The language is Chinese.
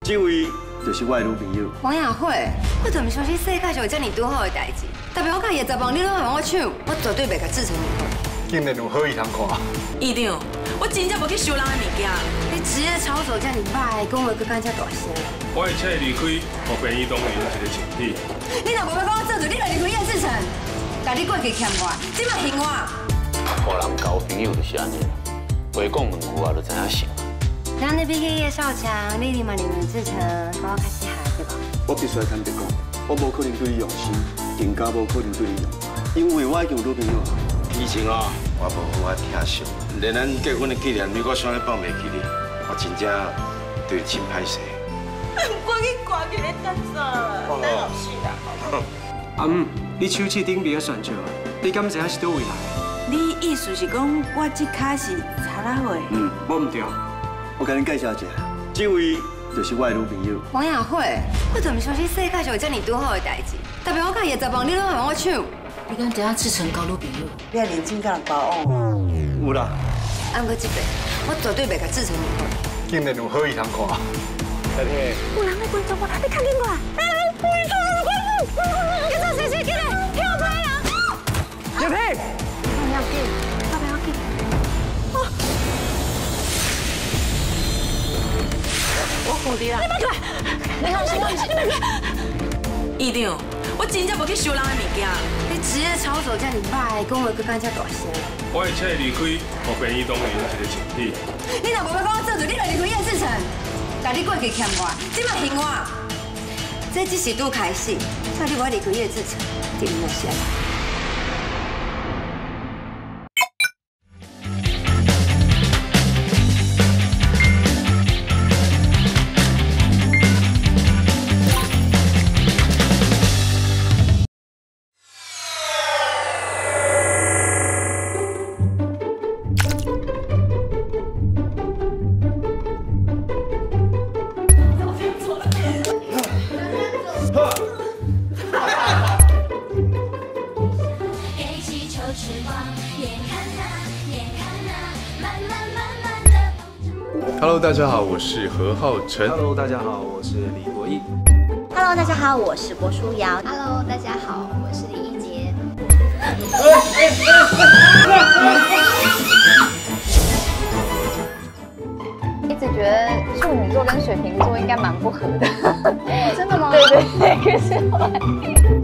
这位就是我的女朋友王雅慧，我怎么相信世界上有这么多好的代志？特别我看叶十万，你拢还我抢，我绝对袂甲制成你好。 竟然有好意通看。 院长，我真正无去收人的物件。 你职业操守这么歹，讲话佫敢遮大声。 我会请伊离开，和便宜当年一个情侣。 你若无要跟我做主，你就离开叶志成。但你过去欠我，即马还我。 互人交朋友就是安尼，话讲两句啊，就知影想。 咱你比起叶少强，你立马离开志成，跟我较适合对吧？ 我必须要坦白讲，我无可能对你用心，更加无可能对你用，因为我已经有女朋友啊。以前啊，我无好听惜，连咱结婚的纪念日我想咧放袂记你，我真正对你真歹势。 我去挂起来等啥？等后事啦。 阿姆，你手指顶边个选择，你敢知影是倒位来？ 你意思是讲我这卡是查拉话？ 无唔对。 我甲你介绍一下，这位就是我的女朋友王雅慧，我怎么相信世界上有这么多好的代志？特别我看叶十万，你拢还我抢。 你敢知影志成交女朋友？ 你还认真甲人交往？ 有啦。 按过这边，我绝对袂甲制成你好。 竟然有好意通看。大弟， 有人在关注我，你看见我？你做什么关注？你做谁谁进来？跳开啊！ 叶佩， 不要紧，不要紧。 我扶你啦！ 你别过来！你放心，你别过来！ 院长，我真正无去收人的物件。 你职业操守这么歹，讲话佫敢遮大声。 我会请伊离开，和便宜当年一个情侣。 你若无要跟我做主，你就离开叶志成。但你过去欠我，即马还我。这只是拄开始，叫你我离开叶志成，就没事啦。 Hello， 大家好，我是何浩晨。 Hello， 大家好，我是李国毅。 Hello， 大家好，我是郭书瑶。Hello， 大家好，我是李一杰。一直觉得处女座跟水瓶座应该蛮不合的。真的吗？对对对，可是后来。